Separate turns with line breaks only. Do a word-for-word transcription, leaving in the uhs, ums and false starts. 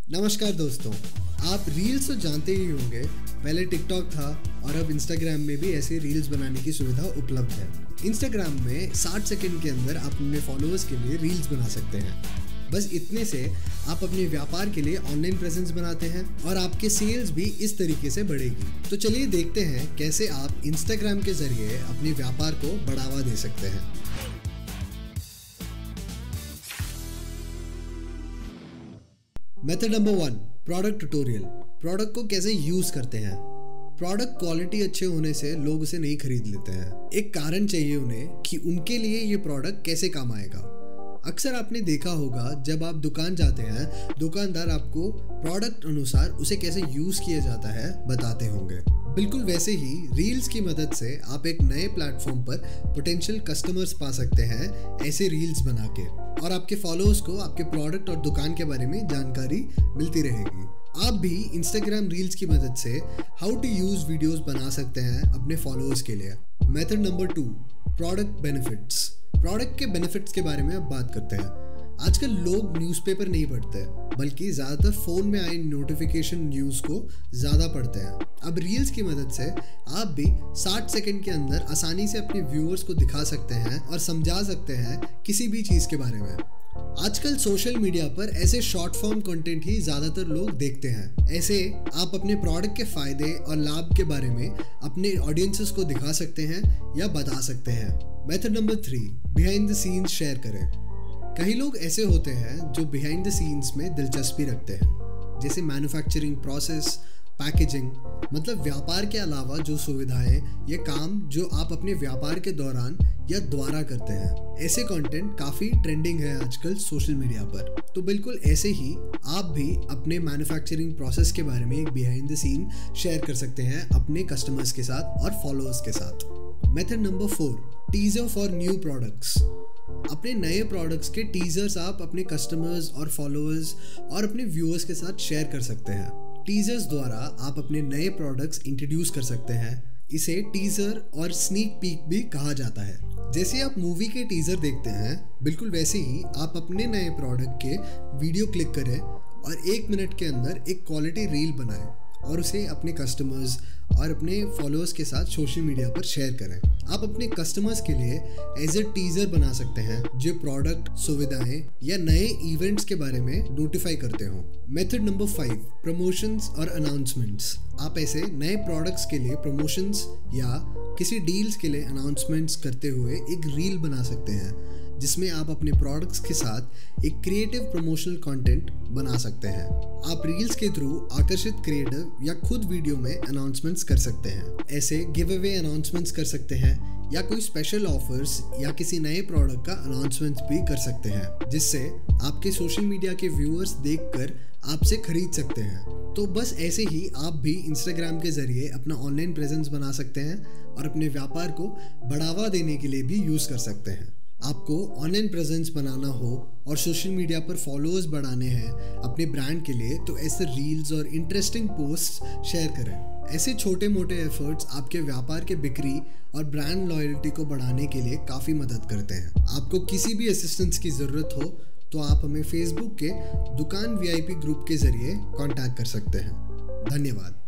नमस्कार दोस्तों, आप रील्स तो जानते ही होंगे। पहले टिकटॉक था और अब इंस्टाग्राम में भी ऐसे रील्स बनाने की सुविधा उपलब्ध है। इंस्टाग्राम में साठ सेकंड के अंदर आप अपने फॉलोअर्स के लिए रील्स बना सकते हैं। बस इतने से आप अपने व्यापार के लिए ऑनलाइन प्रेजेंस बनाते हैं और आपके सेल्स भी इस तरीके से बढ़ेगी। तो चलिए देखते हैं कैसे आप इंस्टाग्राम के जरिए अपने व्यापार को बढ़ावा दे सकते हैं। Method number one, product tutorial. Product को कैसे यूज करते हैं। प्रोडक्ट क्वालिटी अच्छे होने से लोग उसे नहीं खरीद लेते हैं। एक कारण चाहिए उन्हें कि उनके लिए ये प्रोडक्ट कैसे काम आएगा। अक्सर आपने देखा होगा, जब आप दुकान जाते हैं, दुकानदार आपको प्रोडक्ट अनुसार उसे कैसे यूज किया जाता है बताते होंगे। बिल्कुल वैसे ही रील्स की मदद से आप एक नए प्लेटफॉर्म पर पोटेंशियल कस्टमर्स पा सकते हैं ऐसे रील्स बना के, और आपके फॉलोअर्स को आपके प्रोडक्ट और दुकान के बारे में जानकारी मिलती रहेगी। आप भी इंस्टाग्राम रील्स की मदद से हाउ टू यूज वीडियोस बना सकते हैं अपने फॉलोअर्स के लिए। Method number two, product benefits. Product के बेनिफिट्स के बारे में अब बात करते हैं। आजकल लोग न्यूज़पेपर नहीं पढ़ते, बल्कि ज़्यादातर फ़ोन में आए नोटिफिकेशन न्यूज़ को ज़्यादा पढ़ते हैं। अब रील्स की मदद से आप भी साठ सेकंड के अंदर आसानी से अपने व्यूअर्स को दिखा सकते हैं और समझा सकते हैं किसी भी चीज़ के बारे में। आजकल सोशल मीडिया पर ऐसे शॉर्ट फॉर्म कंटेंट ही ज़्यादातर लोग देखते हैं। ऐसे आप अपने प्रोडक्ट के फ़ायदे और लाभ के बारे में अपने ऑडियंसेस को दिखा सकते हैं या बता सकते हैं। Method number three, behind the scenes share करें। कई लोग ऐसे होते हैं जो बिहाइंड द सीन्स में दिलचस्पी रखते हैं, जैसे मैन्युफैक्चरिंग प्रोसेस, पैकेजिंग, मतलब व्यापार के अलावा जो सुविधाएं या काम जो आप अपने व्यापार के दौरान या द्वारा करते हैं। ऐसे कंटेंट काफ़ी ट्रेंडिंग है आजकल सोशल मीडिया पर। तो बिल्कुल ऐसे ही आप भी अपने मैन्युफैक्चरिंग प्रोसेस के बारे में एक बिहाइंड द सीन शेयर कर सकते हैं अपने कस्टमर्स के साथ और फॉलोअर्स के साथ। Method number four, teaser for new products. अपने नए प्रोडक्ट्स के टीजर्स आप अपने कस्टमर्स और फॉलोअर्स और अपने व्यूअर्स के साथ शेयर कर सकते हैं। टीजर्स द्वारा आप अपने नए प्रोडक्ट्स इंट्रोड्यूस कर सकते हैं। इसे टीजर और स्नीक पीक भी कहा जाता है। जैसे आप मूवी के टीजर देखते हैं, बिल्कुल वैसे ही आप अपने नए प्रोडक्ट के वीडियो क्लिक करें और एक मिनट के अंदर एक क्वालिटी रील बनाएं और उसे अपने कस्टमर्स और अपने फॉलोअर्स के साथ सोशल मीडिया पर शेयर करें। आप अपने कस्टमर्स के लिए एज ए टीजर बना सकते हैं जो प्रोडक्ट, सुविधाएं या नए इवेंट्स के बारे में नोटिफाई करते हो। मेथड नंबर फाइव, प्रमोशंस और अनाउंसमेंट्स। आप ऐसे नए प्रोडक्ट्स के लिए प्रमोशंस या किसी डील्स के लिए अनाउंसमेंट्स करते हुए एक रील बना सकते हैं, जिसमें आप अपने प्रोडक्ट्स के साथ एक क्रिएटिव प्रमोशनल कंटेंट बना सकते हैं। आप रील्स के थ्रू आकर्षित क्रिएटिव या खुद वीडियो में अनाउंसमेंट्स कर सकते हैं। ऐसे गिव अवे अनाउंसमेंट्स कर सकते हैं या कोई स्पेशल ऑफर्स या किसी नए प्रोडक्ट का अनाउंसमेंट भी कर सकते हैं, जिससे आपके सोशल मीडिया के व्यूअर्स देखकर आपसे खरीद सकते हैं। तो बस ऐसे ही आप भी इंस्टाग्राम के जरिए अपना ऑनलाइन प्रेजेंस बना सकते हैं और अपने व्यापार को बढ़ावा देने के लिए भी यूज़ कर सकते हैं। आपको ऑनलाइन प्रेजेंस बनाना हो और सोशल मीडिया पर फॉलोअर्स बढ़ाने हैं अपने ब्रांड के लिए, तो ऐसे रील्स और इंटरेस्टिंग पोस्ट शेयर करें। ऐसे छोटे मोटे एफर्ट्स आपके व्यापार के बिक्री और ब्रांड लॉयल्टी को बढ़ाने के लिए काफ़ी मदद करते हैं। आपको किसी भी असिस्टेंस की ज़रूरत हो तो आप हमें फेसबुक के दुकान वीआईपी ग्रुप के ज़रिए कॉन्टैक्ट कर सकते हैं। धन्यवाद।